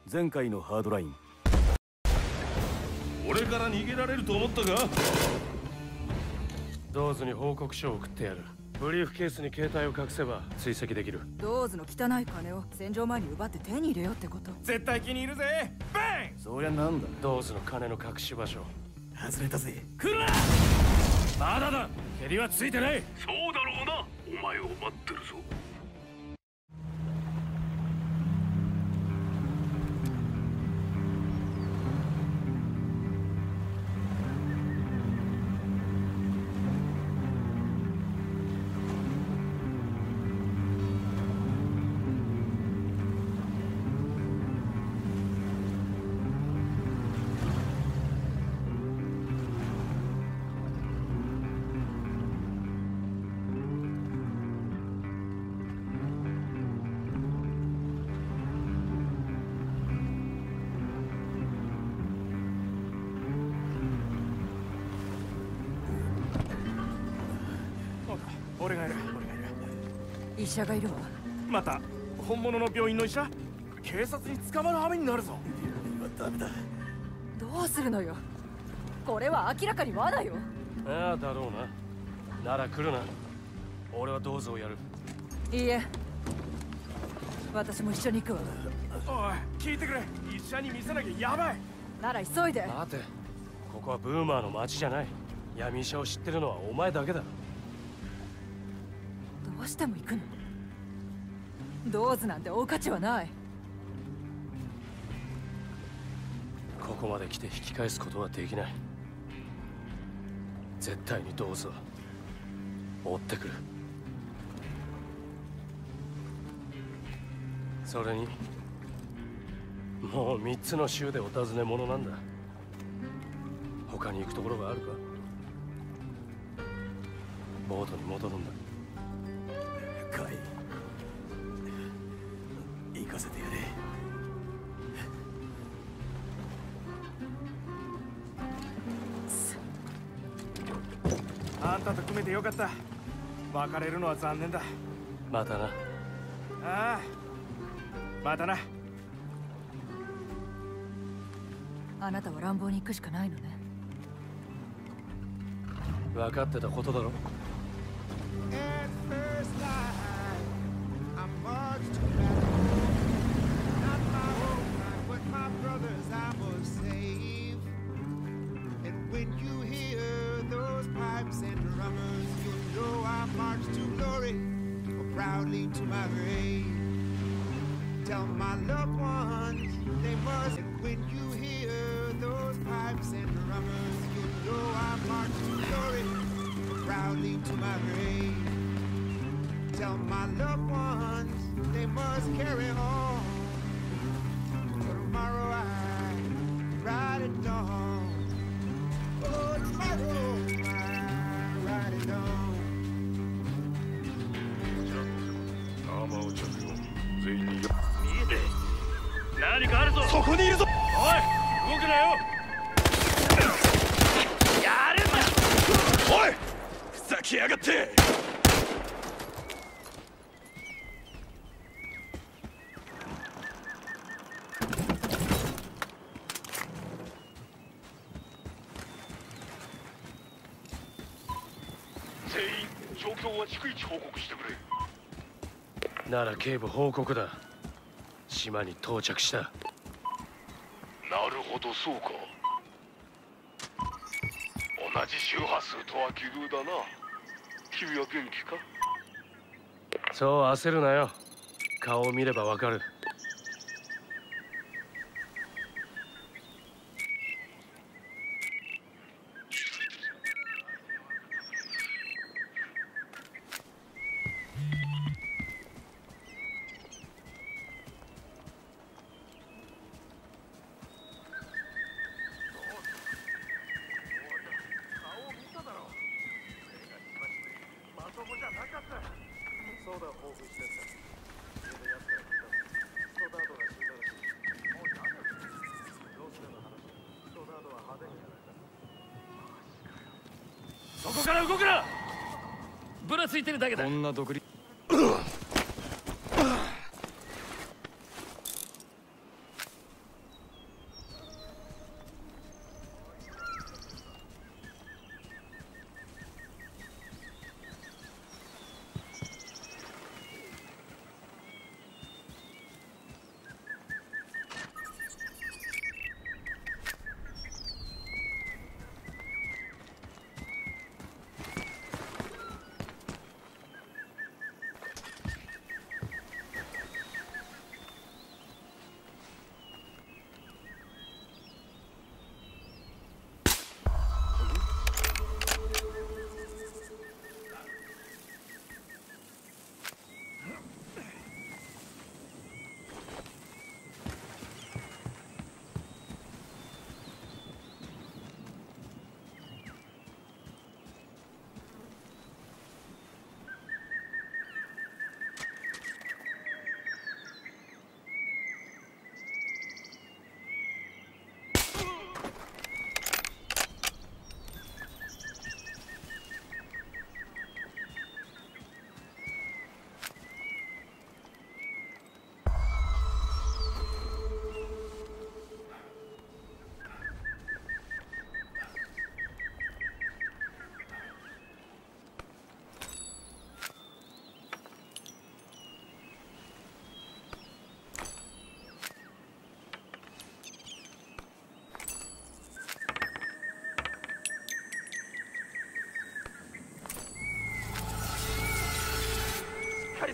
前回のハードライン。 俺から逃げられると思ったか？ ドーズに報告書を送ってやる。ブリーフケースに携帯を隠せば追跡できる。 ドーズの汚い金を戦場前に奪って手に入れようってこと？ 絶対気に入るぜ。バン！ そりゃなんだ。 ドーズの金の隠し場所。 外れたぜ。 来るな！ まだだ。蹴りはついてない。 そうだろうな。お前を待ってるぞ。俺がいる。 医者がいるわ。 また本物の病院の医者？警察に捕まる羽目になるぞ。 ダメだ。 どうするのよ。これは明らかに罠よ。 ああだろうな。なら来るな。俺はドーズをやる。 いいえ、私も一緒に行くわ。 おい、聞いてくれ。医者に見せなきゃやばい。 なら急いで。 待て。ここはブーマーの町じゃない。闇医者を知ってるのはお前だけだ。 どうしても行くの？ドーズなんて追う価値はない。 ここまで来て引き返すことはできない。絶対にドーズは追ってくる。それにもう3つの州でお尋ね者なんだ。他に行くところがあるか？ボートに戻るんだ。 カイ、行かせてやれ。 あんたと組めてよかった。別れるのは残念だ。 またな。 ああ、またな。 あなたは乱暴に行くしかないのね。 分かってたことだろ。 Proudly to my grave. Tell my loved ones they must. And when you hear those pipes and drummers, you know I march to glory. Proudly to my grave. Tell my loved ones they must carry on. For tomorrow I ride at dawn. Oh, tomorrow I ride at dawn. 全員に見えて何かあるぞ。そこにいるぞ。おい、動くなよ。やるんだ。おい、ふざけやがって。全員状況は逐一報告してくれ。 なら警部報告だ。島に到着した。 なるほど、そうか。同じ周波数とは奇遇だな。君は元気か？ そう焦るなよ。顔を見ればわかる。 そこから動くな。ぶらついてるだけだ。 こんな独立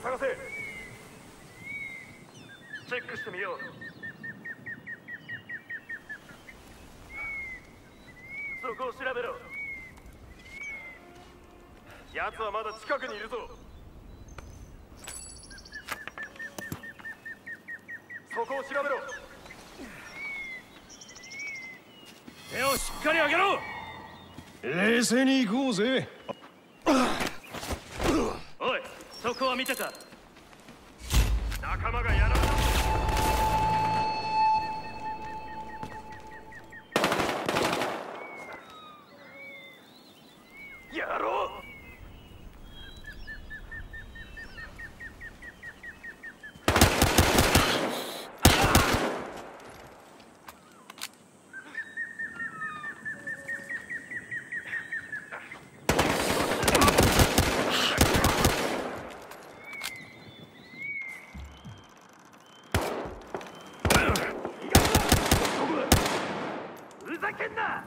探せ。チェックしてみよう。そこを調べろ。奴はまだ近くにいるぞ。そこを調べろ。手をしっかり上げろ。 冷静に行こうぜ。 おい、そこは見てた。仲間がやられた。やろう。ふざけんな。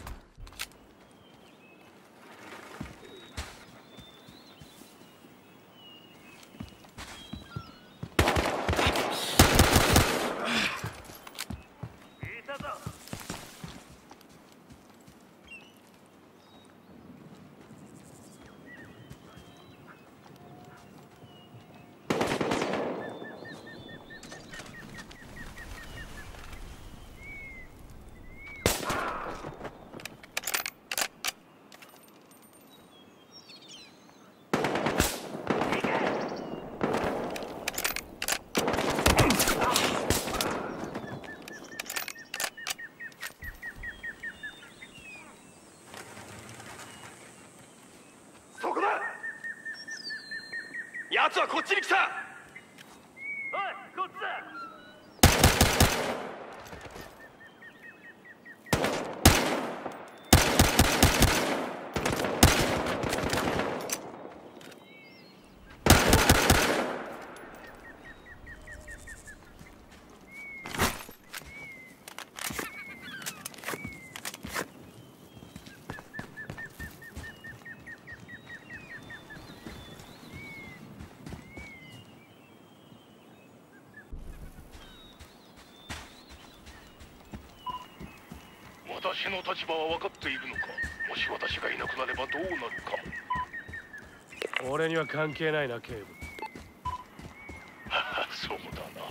いたぞ。そこだ。奴はこっちに来た。おい、こっちだ。 私の立場は分かっているのか。もし私がいなくなればどうなるかも。 俺には関係ないな、警部。 そうだな。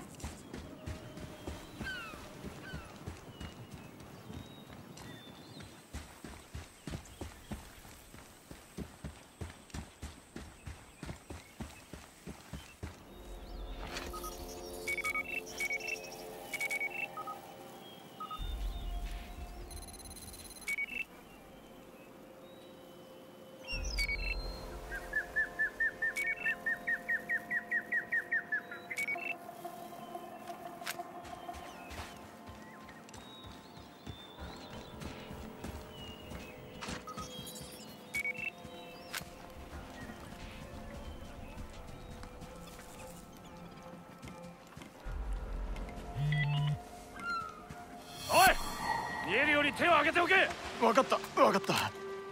見えるように手を挙げておけ。 分かった分かった。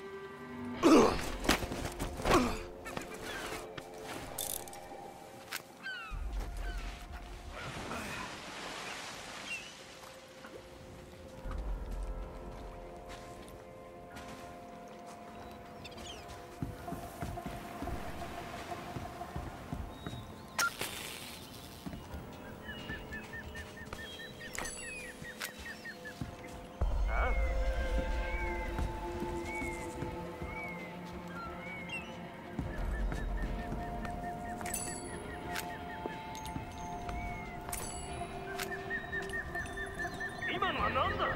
今のは何だ。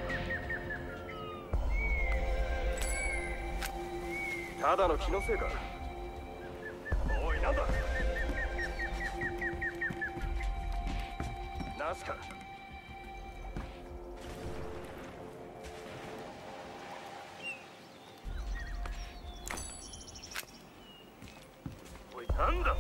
ただの気のせいか。おい、なんだ。ナスか。おい、なんだ。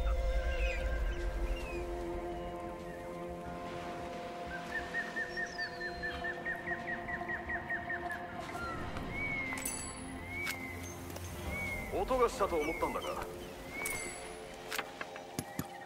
音がしたと思ったんだが。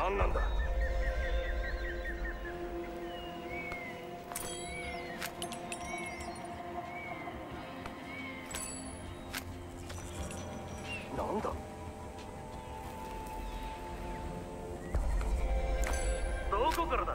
何なんだ。なんだ。どこからだ。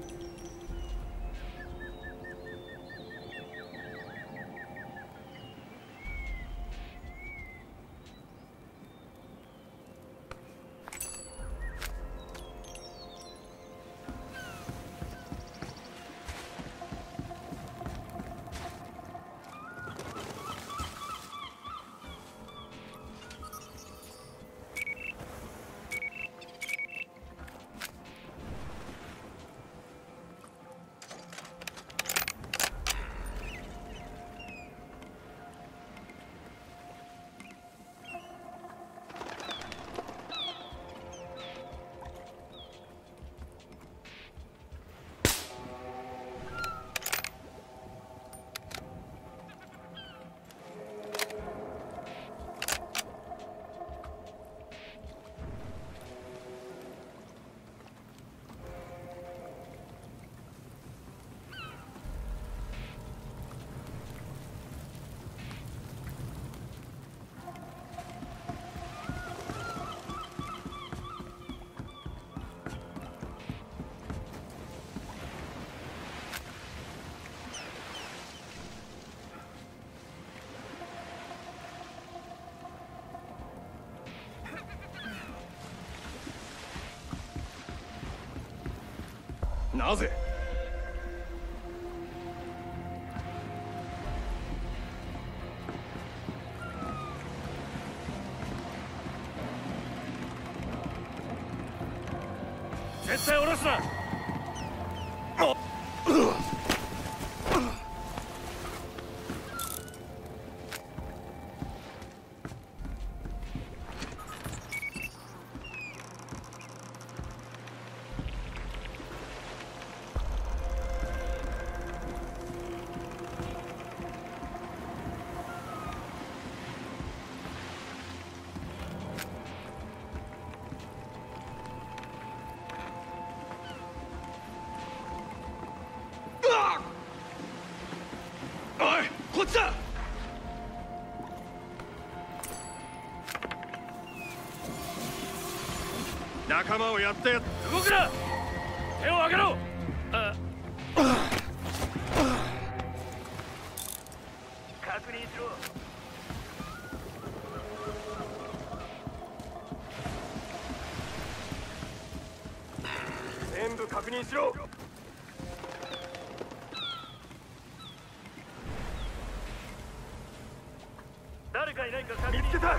なぜ。絶対下ろすな。こっちだ。仲間をやって動くな。手を上げろ。確認しろ。全部確認しろ。誰かいないか確認。見つけた。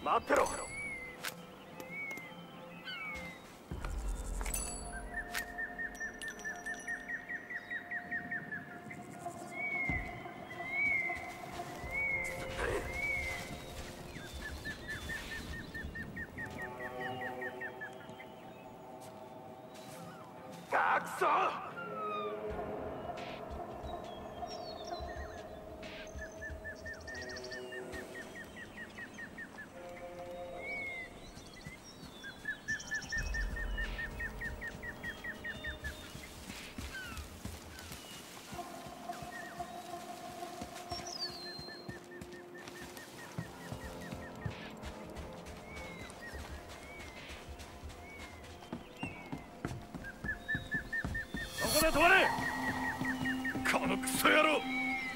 待ってろ。あくそ！そこで止まれ！このクソ野郎！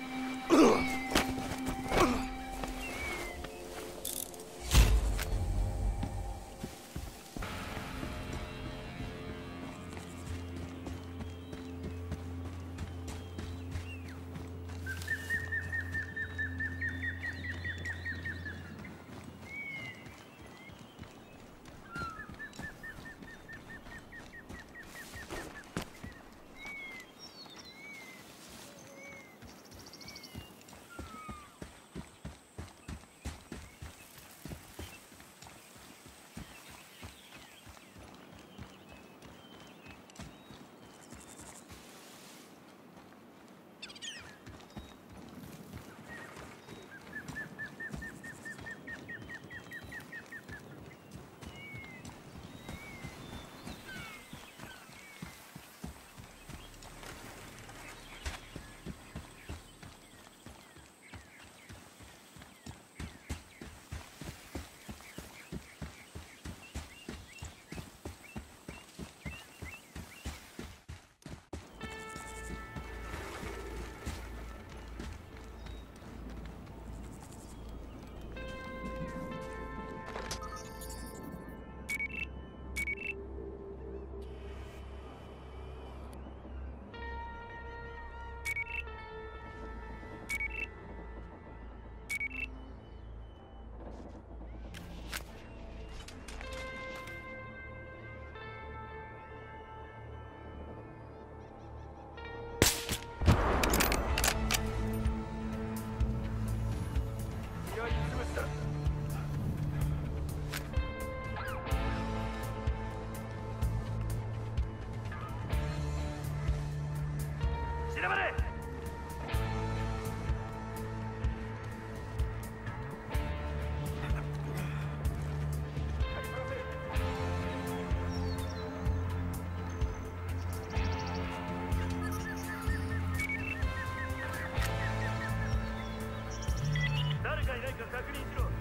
確認しろ。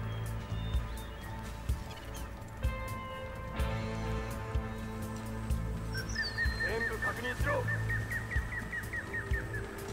全部確認しろ。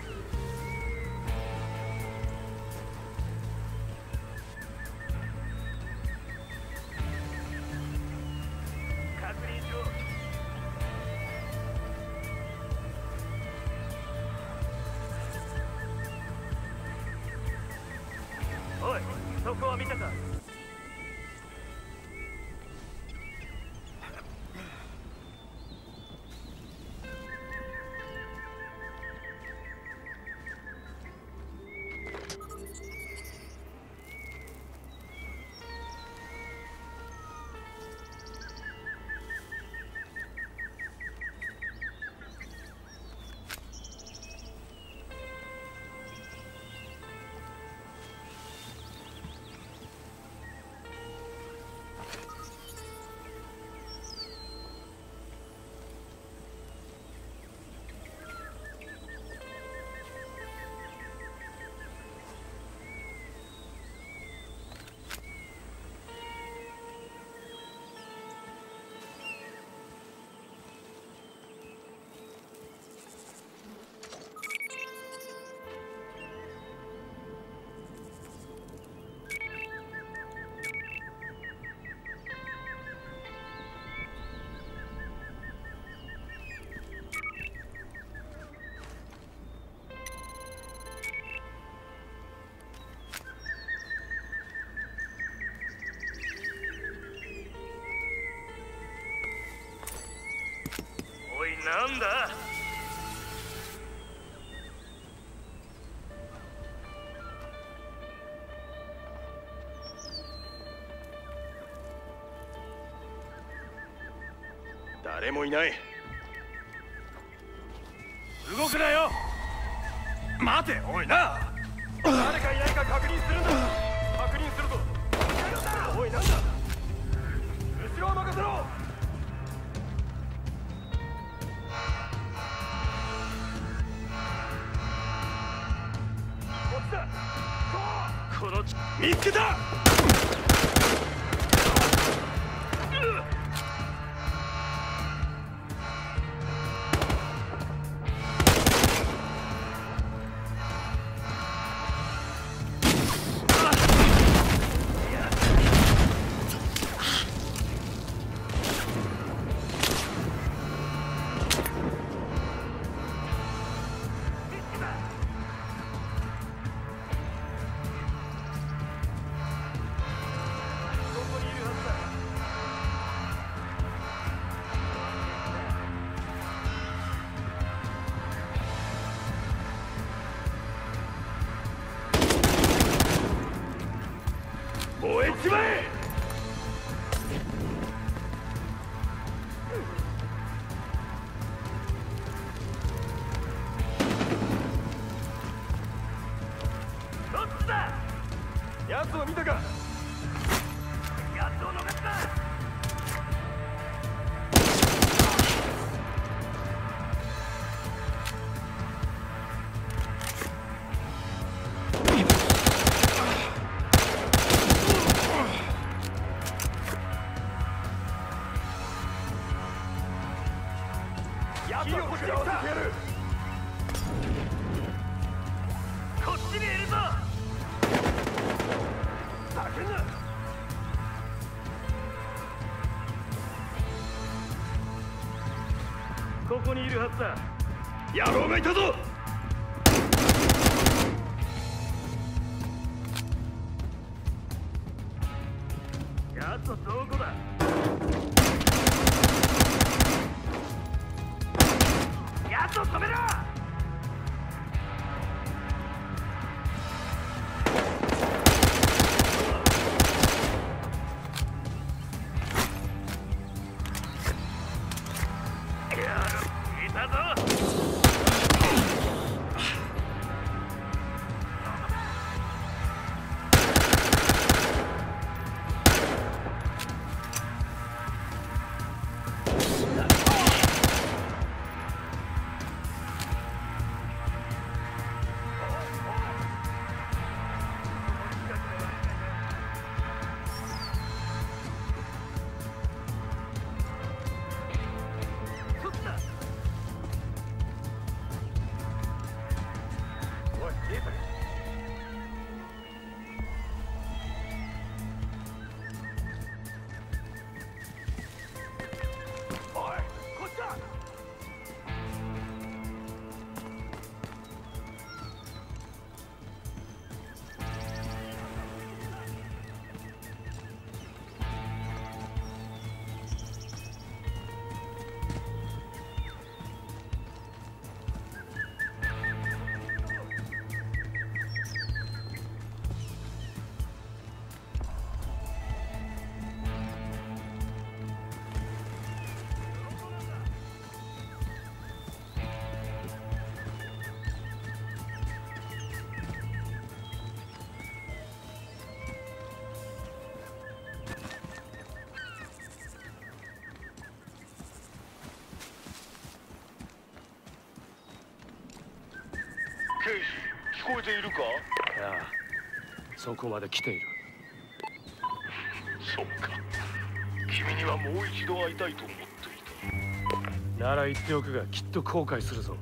なんだ。 誰もいない。 動くなよ。 待て、おいな。 誰かいないか確認するんだ。確認するぞ。おい、なんだ。後ろを任せろ。こっちだ。この見つけた。 燃えちまえ。どっちだ。奴を見たか。奴を逃した。火を食らわせてやる。こっちにいるぞ。叫んな。ここにいるはずだ。 野郎がいたぞ。 奴はどこだ。奴を止めろ。いたぞ。 刑事、聞こえているか。 ああ、そこまで来ている。 そうか。君にはもう一度会いたいと思っていた。 なら言っておくが、きっと後悔するぞ。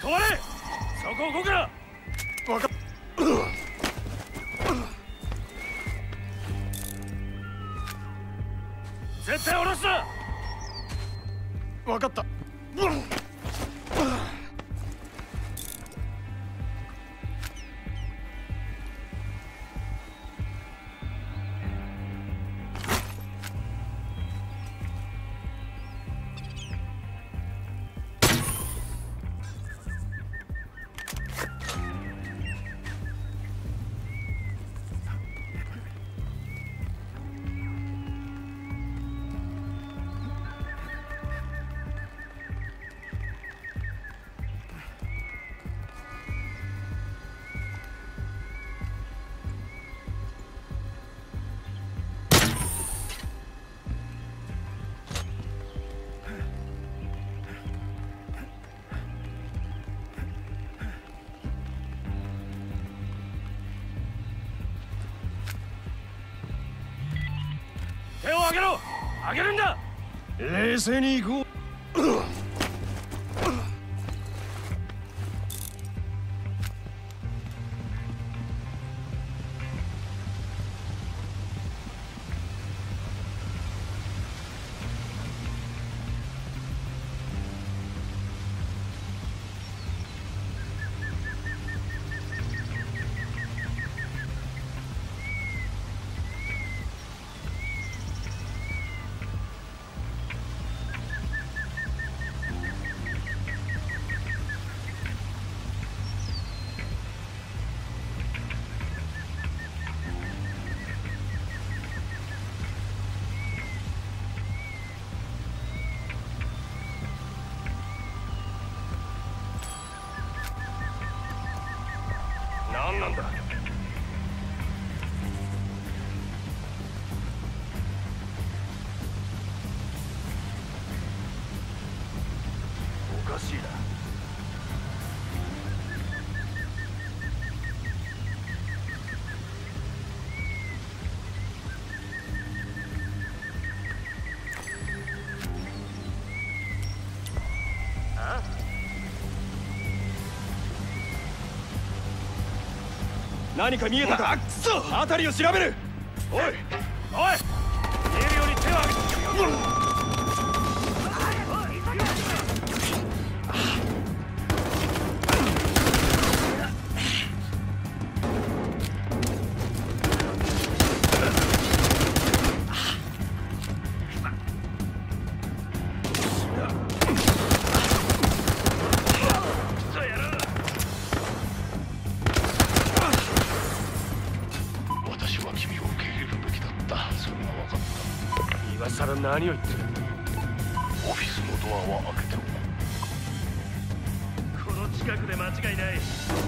止まれ。そこを動くな。 分かっ絶対下ろすな。 分かった。 手を上げろ。上げるんだ。 冷静に行こう。 何なんだ。 おかしいな。何か見えたか。くそ、辺りを調べる。おいおい、 見えるように手を上げて。 私は君を受け入れるべきだった。それが分かった。 今さら何を言ってる。 オフィスのドアは開けておく。 この近くで間違いない。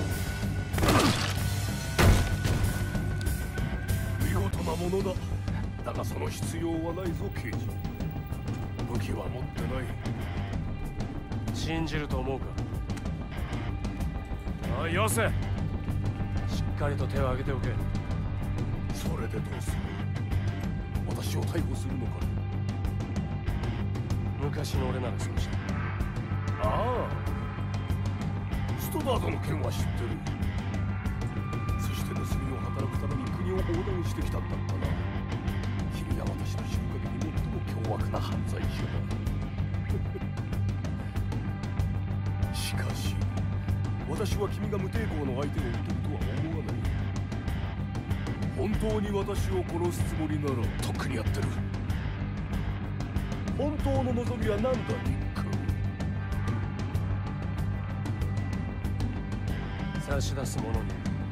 見事なものだ。だがその必要はないぞ、刑事。武器は持ってない。 信じると思うか。おい、よせ。しっかりと手を挙げておけ。 それでどうする。私を逮捕するのか。 昔の俺ならそうした。 ああ、ストダードの件は知ってる。そして盗みを働くために国を横断してきたんだったな。君は私の知る限り最も凶悪な犯罪者だ。しかし私は君が無抵抗の相手を撃てるとは思わない。本当に私を殺すつもりならとっくにやってる。本当の望みは何だ、ニック。 差し出す者に。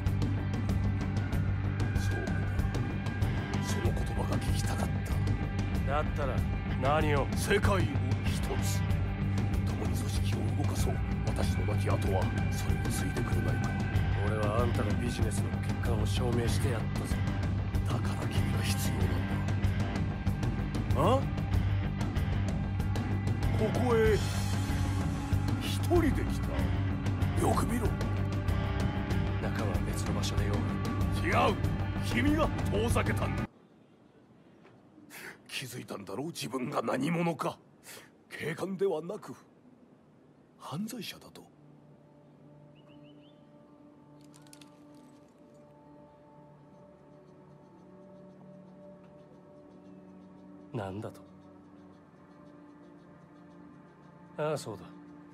そうだ。その言葉が聞きたかった。 だったら何を。 世界を一つ。共に組織を動かそう。私の亡き後はそれを継いでくれないか。 俺はあんたのビジネスの欠陥を証明してやったぞ。 だから君が必要なんだ。あ？ここへ一人で来た。よく見ろ。 仲間は別の場所でよ。 違う。君が遠ざけたんだ。気づいたんだろう、自分が何者か。警官ではなく犯罪者だと。 なんだと。ああ、そうだ。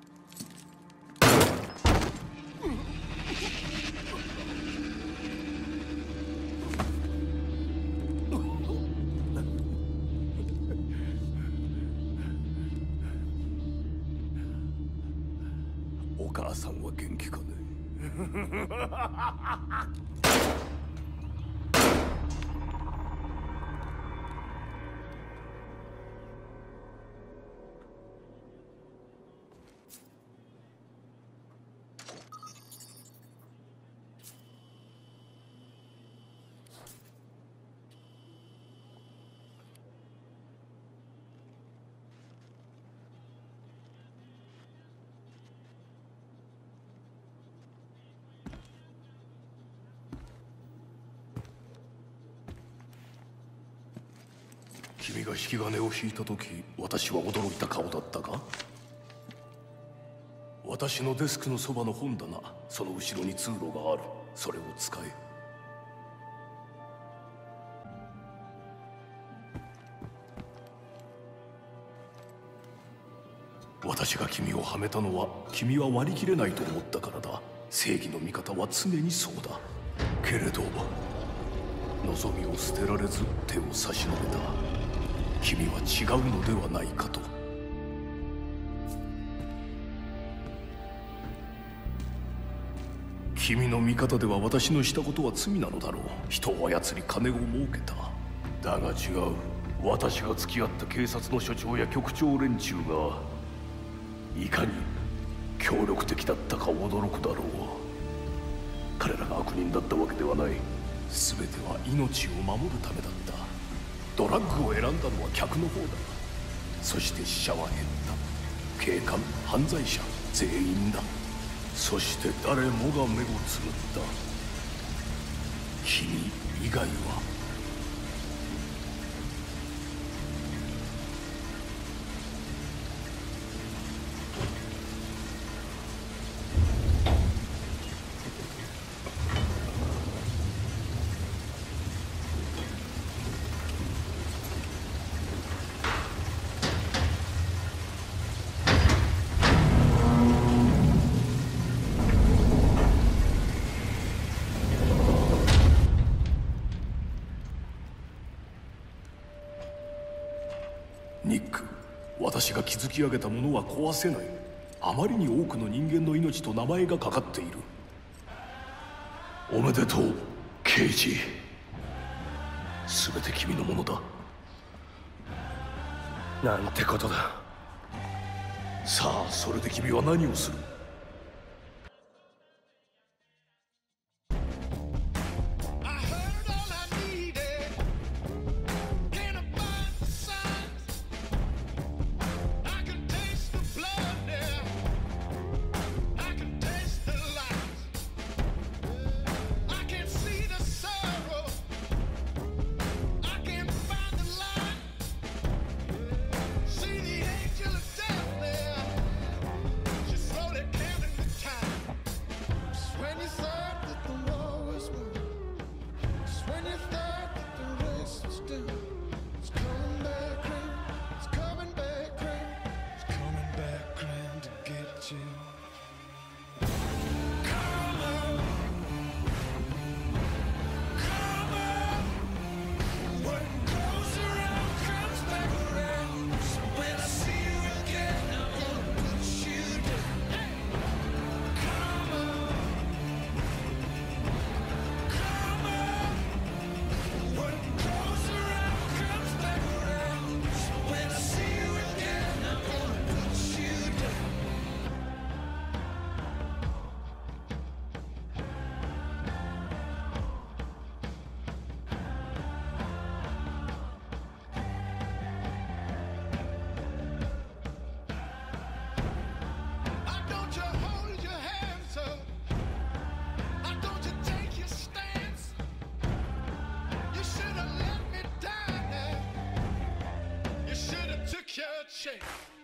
お母さんは元気かね。君が引き金を引いた時、私は驚いた顔だったか？私のデスクのそばの本棚、その後ろに通路がある。それを使え。私が君をはめたのは、君は割り切れないと思ったからだ。正義の味方は常にそうだ。けれど望みを捨てられず手を差し伸べた。君は違うのではないかと。君の味方では私のしたことは罪なのだろう。人を操り金を儲けた。だが違う。私が付き合った警察の署長や局長連中がいかに協力的だったか驚くだろう。彼らが悪人だったわけではない。全ては命を守るためだった。ドラッグを選んだのは客の方だ。そして死者は減った。警官、犯罪者全員だ。そして誰もが目をつむった。君以外は。ニック、私が築き上げたものは壊せない。あまりに多くの人間の命と名前がかかっている。おめでとう、刑事。全て君のものだ。 なんてことだ。 さあ、それで君は何をする？ Shake.